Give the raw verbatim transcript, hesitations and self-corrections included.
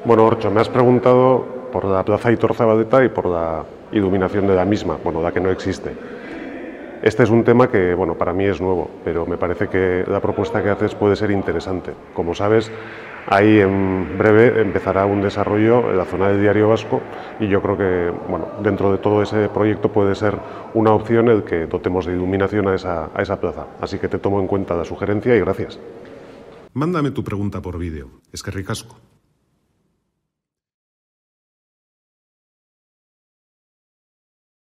Bueno, Orcho, me has preguntado por la plaza Aitor Zabaleta y por la iluminación de la misma, bueno, la que no existe. Este es un tema que, bueno, para mí es nuevo, pero me parece que la propuesta que haces puede ser interesante. Como sabes, ahí en breve empezará un desarrollo en la zona del Diario Vasco y yo creo que, bueno, dentro de todo ese proyecto puede ser una opción el que dotemos de iluminación a esa, a esa plaza. Así que te tomo en cuenta la sugerencia y gracias. Mándame tu pregunta por vídeo. Es que ricasco.